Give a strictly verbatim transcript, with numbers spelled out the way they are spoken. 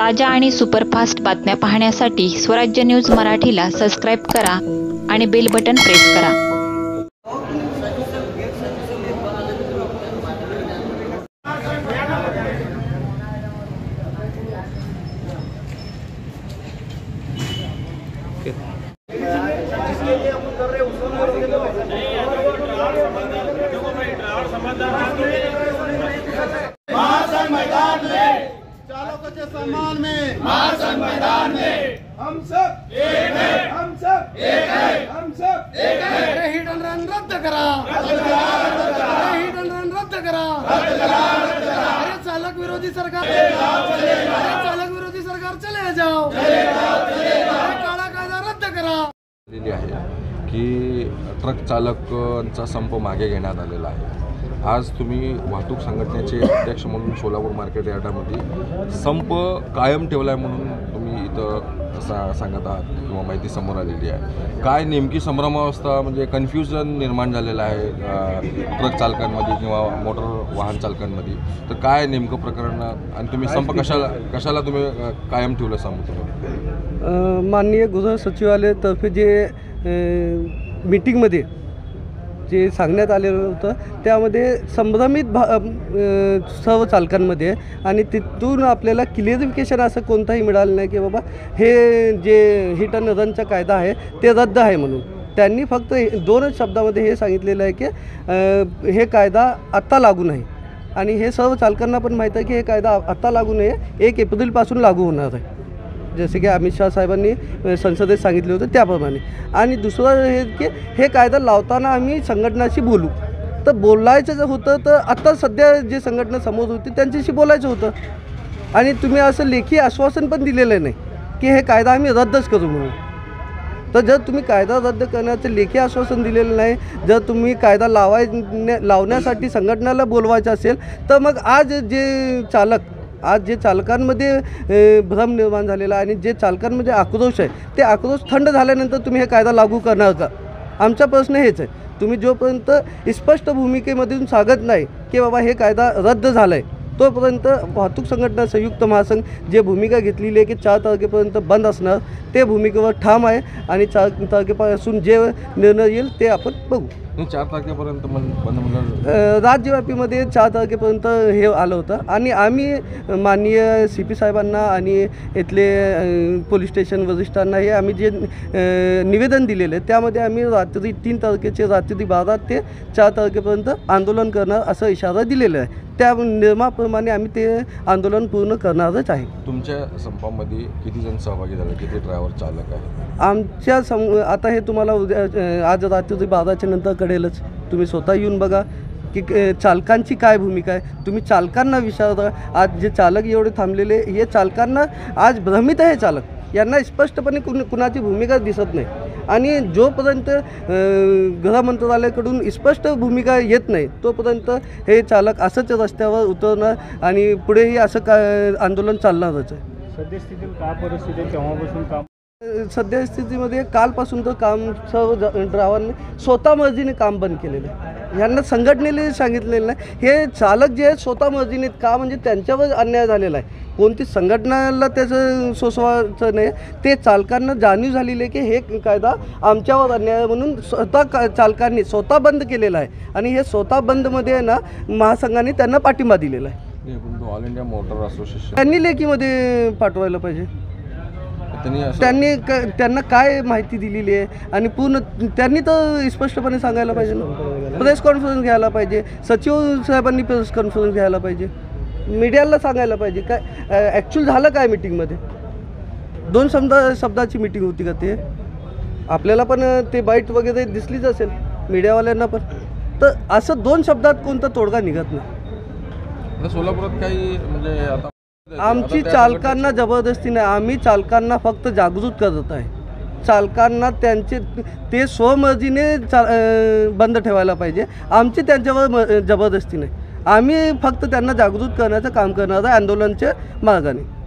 ताज्या आणि सुपरफास्ट बातम्या पाहण्यासाठी स्वराज्य न्यूज मराठीला सबस्क्राईब करा आणि बेल बटन प्रेस करा। मैदान में चालकों के सम्मान में महासन मैदान में हम सब एक है, हम सब एक है, हम सब एक है। अरे हिट एंड रन रद्द करा, रद्द करा, रद्द करा। अरे हिट एंड रन रद्द करा, रद्द करा, रद्द करा। अरे चालक विरोधी सरकार चले जाओ, चले जाओ। अरे चालक विरोधी सरकार चले जाओ, चले जाओ, चले जाओ। अरे काळा कायदा रद्द करा। दिली आहे की ट्रक चालकांचा संप मागे घेण्यात आलेला आहे। आज तुम्ही वाहतूक संघटनेचे अध्यक्ष म्हणून सोलापूर मार्केट यार्डामध्ये संप कायम ठेवला आहे म्हणून तुम्ही इथं सा सांगत आहात किंवा माहिती समोर आलेली आहे। काय नेमकी संभ्रमावस्था म्हणजे कन्फ्युजन निर्माण झालेलं आहे ट्रक चालकांमध्ये किंवा मोटर वाहन चालकांमध्ये, तर काय नेमकं प्रकरण आणि तुम्ही संप कशाला कशाला तुम्ही कायम ठेवलं संप तुम्ही? माननीय गृह सचिवालयातर्फे जे मीटिंगमध्ये जे सांगण्यात आलेलं होतं त्यामध्ये संभ्रमित भा सर्व चालकांमध्ये आणि तिथून आपल्याला क्लिअरिफिकेशन असं कोणताही मिळालं नाही की बाबा हे जे हिट अँड रनचा कायदा आहे ते रद्द आहे म्हणून। त्यांनी फक्त दोनच शब्दामध्ये हे सांगितलेलं आहे की हे कायदा आत्ता लागू नाही आणि हे सर्व चालकांना पण माहीत आहे की हे कायदा आत्ता लागू नाही, एक एप्रिलपासून लागू होणार आहे, जसे की अमित शाह साहेबांनी संसदेत सांगितले होते त्याप्रमाणे। आणि दुसरं हे की हे कायदा लावताना आम्ही संघटनाशी बोलू, तर बोलायचं जर होतं तर आत्ता सध्या जे संघटना समोर होती त्यांच्याशी बोलायचं होतं आणि तुम्ही असं लेखी आश्वासन पण दिलेलं नाही की हे कायदा आम्ही रद्दच करू म्हणून। तर जर तुम्ही कायदा रद्द करण्याचं लेखी आश्वासन दिलेलं नाही, जर तुम्ही कायदा लावाय लावण्यासाठी संघटनाला बोलवायचं असेल तर मग आज जे चालक आज जे चालकांमध्ये भ्रम निर्माण झालेला आणि जे चालकांमध्ये आक्रोश आहे ते आक्रोश थंड झाल्यानंतर तुम्ही हे कायदा लागू करणार का? आमचा प्रश्न हेच आहे। तुम्ही जोपर्यंत स्पष्ट भूमिकेमधून सांगत नाही की बाबा हे कायदा रद्द झाला आहे तोपर्यंत वाहतूक संघटना संयुक्त महासंघ जे भूमिका घेतलेली आहे की चार तारखेपर्यंत बंद असणार ते भूमिकेवर ठाम आहे आणि चार तारखेपासून जे निर्णय येईल ते आपण बघू। चार तारखेपर्यंत बंद म्हणलं राज्यव्यापीमध्ये चार तारखेपर्यंत हे आलं होतं आणि आम्ही माननीय सी पी साहेबांना आणि इथले पोलीस स्टेशन वरिष्ठांना हे आम्ही जे निवेदन दिलेलं आहे त्यामध्ये आम्ही रात्री तीन तारखेचे रात्री बारा ते चार तारखेपर्यंत आंदोलन करणार असं इशारा दिलेला आहे। त्या नियमाप्रमाणे आम्ही ते आंदोलन पूर्ण करणारच आहे। तुमच्या संपामध्ये किती जण सहभागी झाले, किती ड्रायव्हर चालक आहे? आमच्या सम आता हे तुम्हाला उद्या आज रात्री बाराच्या नंतर कळेलच, तुम्ही स्वतः येऊन बघा की चालकांची काय भूमिका आहे। तुम्ही चालकांना विचारा, आज जे चालक एवढे थांबलेले हे चालकांना आज भ्रमित आहे चालक, यांना स्पष्टपणे कुण कुणाची भूमिका दिसत नाही आणि जोपर्यंत गृह मंत्रालयाकडून स्पष्ट भूमिका येत नाही तोपर्यंत हे चालक असंच रस्त्यावर उतरणार आणि पुढेही असं का आंदोलन चालणारच आहे। सद्यस्थितीत काय परिस्थिती आहे, केव्हापासून काम सद्यस्थितीमध्ये कालपासून तर काम सर्व ड्रायव्हरने स्वतः मर्जीने काम बंद केलेलं आहे। यांना संघटनेने सांगितलेलं नाही, हे चालक जे आहेत स्वतः मर्जीने का म्हणजे त्यांच्यावर अन्याय झालेला आहे, कोणती संघटनाला त्याचं सोसवायचं नाही, ते चालकांना जाणीव झालेली आहे की हे कायदा आमच्यावर अन्याय म्हणून स्वतः का चालकांनी स्वतः बंद केलेला आहे आणि हे स्वतः बंदमध्ये ना महासंघाने त्यांना पाठिंबा दिलेला आहे। ऑल इंडिया मोटर असोसिएशन त्यांनी लेखीमध्ये पाठवायला पाहिजे, त्यांनी त्यांना काय माहिती दिलेली आहे आणि पूर्ण त्यांनी तर स्पष्टपणे सांगायला पाहिजे ना, प्रेस कॉन्फरन्स घ्यायला पाहिजे, सचिव साहेबांनी प्रेस कॉन्फरन्स घ्यायला पाहिजे, मीडियाला सांगायला पाहिजे काय ॲक्च्युअल झालं काय मीटिंगमध्ये। दोन शब्द शब्दाची मीटिंग होती का ते? आपल्याला पण ते बाईट वगैरे दिसलीच असेल मीडियावाल्यांना पण, तर असं दोन शब्दात कोणता तोडगा निघत नाही। सोलापुरात काही म्हणजे आता आमची चालकांना जबरदस्ती नाही, आम्ही चालकांना फक्त जागृत करत आहे। चालकांना त्यांचे ते स्वमर्जीने चा बंद ठेवायला पाहिजे, आमची त्यांच्यावर जबरदस्ती नाही, आम्ही फक्त त्यांना जागृत करण्याचं काम करणार आहे आंदोलनाच्या मार्गाने।